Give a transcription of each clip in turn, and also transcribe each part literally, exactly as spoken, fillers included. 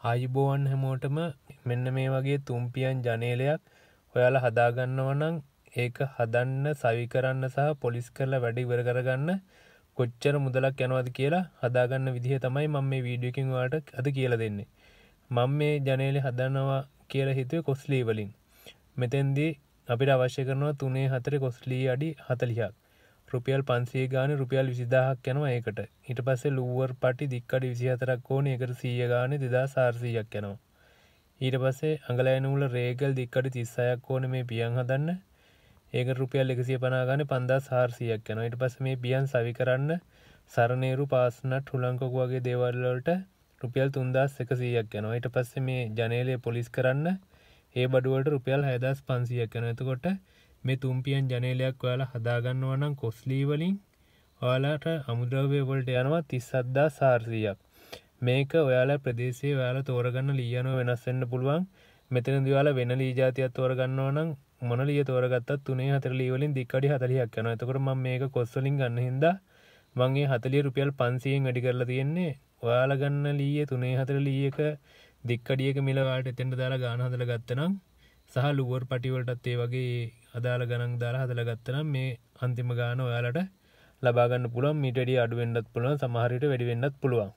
ආයුබෝවන් හැමෝටම මෙන්න මේ වගේ තුම්පියන් ජනේලයක් ඔයාලා හදා ගන්නවා නම් ඒක හදන්න සවි කරන්න සහ පොලිස් කරලා වැඩ ඉවර කරගන්න කොච්චර මුදලක් යනවද කියලා හදා ගන්න විදිහ තමයි මම මේ වීඩියෝ එකකින් ඔයාලට අද කියලා දෙන්නේ. මම මේ ජනේලේ හදනවා කියලා හිතුවේ කොස්ලී වලින්. මෙතෙන්දී අපිට අවශ්‍ය කරනවා තුනේ හතරේ කොස්ලී අඩි හතළිහක්. රුපියල් පන්සිය ගානේ රුපියල් විසිදාහක් යනවා ඒකට. ඊට පස්සේ ලූවර් පටි දික් අඩි විසිහතරක් ඕනේ. ඒකට සීය ගානේ දෙදාස් හාරසීයක් යනවා. ඊට පස්සේ අඟලයි නූල රේගල් දික් අඩි තිස්හයක් ඕනේ මේ පියන් හදන්න. ඒකට රුපියල් එකසිය පනහ ගානේ පන්දාස් හාරසීයක් යනවා. ඊට පස්සේ මේ පියන් සවි කරන්න සරණේරු පාස්නට් හුලංකක වගේ දේවල් වලට රුපියල් තුන්දාස් එකසීයක් යනවා. ඊට පස්සේ මේ ජනේලය පොලිස් කරන්න ඒ බඩු වලට රුපියල් හයදාස් පන්සීයක් යනවා. එතකොට මේ තුම්පියන් ජනේලයක් ඔයාලා හදා ගන්නවා නම් කොස්ලී වලින් ඔයාලට අමුද්‍රව්‍ය වලට යනවා තිස් හත්දාස් හාරසීයක්. මේක ඔයාලා ප්‍රදේශයේ ඔයාලා තෝරගන්න ලී යනවා වෙනස් වෙන්න පුළුවන්. මෙතනදී ඔයාලා වෙන ලී જાතියක් තෝරගන්නවා නම් මොන ලී තෝරගත්තත් තුනේ හතර ලී වලින් දික් අඩි හතළිහක් යනවා. එතකොට මම මේක කොස් වලින් ගන්න හින්දා මම මේ හතළිහ රුපියල් පන්සීයෙන් වැඩි කරලා තියෙන්නේ. ඔයාලා ගන්න ලීයේ තුනේ හතර ලී එක දික් අඩියක මිල ඔයාලට එතෙන්ට දාලා ගාන හදලා ගත්තනම් සහ ලුවර් පටි වලටත් ඒ වගේ අදාළ ගණන් දාලා හදලා ගත්තනම් මේ අන්තිම ගාන ඔයාලට ලබා ගන්න පුළුවන්. මීට වැඩි අඩු වෙන්නත් පුළුවන්, සමහර විට වැඩි වෙන්නත් පුළුවන්.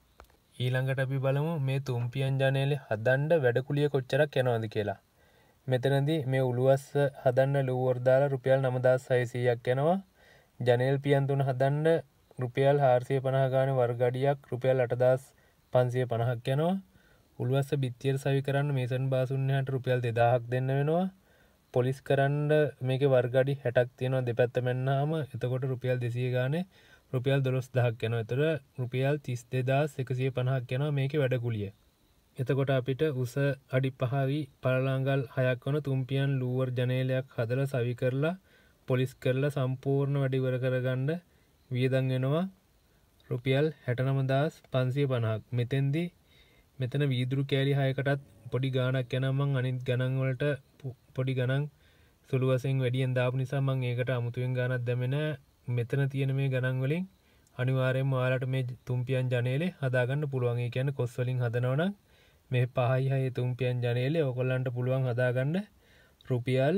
ඊළඟට අපි බලමු මේ තුම්පියන් ජනේලේ හදන්න වැඩකුලිය කොච්චරක් යනවද කියලා. මෙතනදී මේ උළුවස්ස හදන්න ලුවර් දාලා රුපියල් නවදාස් හයසීයක් යනවා. ජනේල් පියන් තුන හදන්න රුපියල් හාරසිය පනහ ගානේ වර්ග අඩියක් රුපියල් අටදාස් පන්සිය පනහක් යනවා. උළුවස්ස බිත්තියට සවි කරන්න මේසන් බාසුන්නහට රුපියල් දෙදාහක් දෙන්න වෙනවා. පොලිස් කරන්න මේකේ වර්ග අඩි හැටක් තියෙනවා දෙපැත්ත මෙන්නාම. එතකොට රුපියල් දෙසීය ගානේ රුපියල් දොළොස් දහයක් යනවා. ඒතර රුපියල් තිස් දෙදාස් එකසිය පනහක් යනවා මේකේ වැඩකුලිය. එතකොට අපිට උස අඩි පහයි පළලාංගල් හයක් වන තුම්පියන් ලූවර් ජනේලයක් හදලා සවි කරලා පොලිස් කරලා සම්පූර්ණ වැඩ ඉවර කරගන්න වියදම් වෙනවා රුපියල් හැටනවදාස් පන්සිය පනහක්. මෙතෙන්දී මෙතන වීදුරු කෑලි හයකටත් පොඩි ගාණක් යනවා. මං අනිත් ගණන් වලට පොඩි ගණන් සුළු වශයෙන් වැඩියෙන් දාපු නිසා මං ඒකට අමුතුවෙන් ගාණක් දැම්මේ නැහැ. මෙතන තියෙන මේ ගණන් වලින් අනිවාර්යයෙන්ම ඔයාලට මේ තුම්පියන් ජනේලේ හදා ගන්න පුළුවන්. ඒ කියන්නේ කොස් වලින් හදනවා නම් මේ පහයි හයේ තුම්පියන් ජනේලේ ඔයගොල්ලන්ට පුළුවන් හදා ගන්න රුපියල්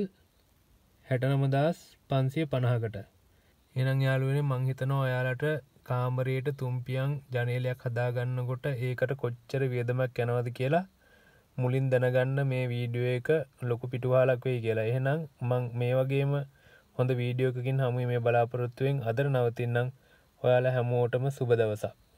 හැටනවදාස් පන්සිය පනහකට. එහෙනම් යාළුවනේ මං හිතනවා ඔයාලට කාමරයට තුම්පියන් ජනේලයක් හදා ගන්නකොට ඒකට කොච්චර වියදමක් යනවද කියලා මුලින් දැනගන්න මේ වීඩියෝ එක ලොකු පිටුවහලක් වෙයි කියලා. එහෙනම් මං මේ වගේම හොඳ වීඩියෝ එකකින් හමු මේ බලාපොරොත්තුවෙන් අද නවතින්නම්. ඔයාලා හැමෝටම සුබ දවසක්.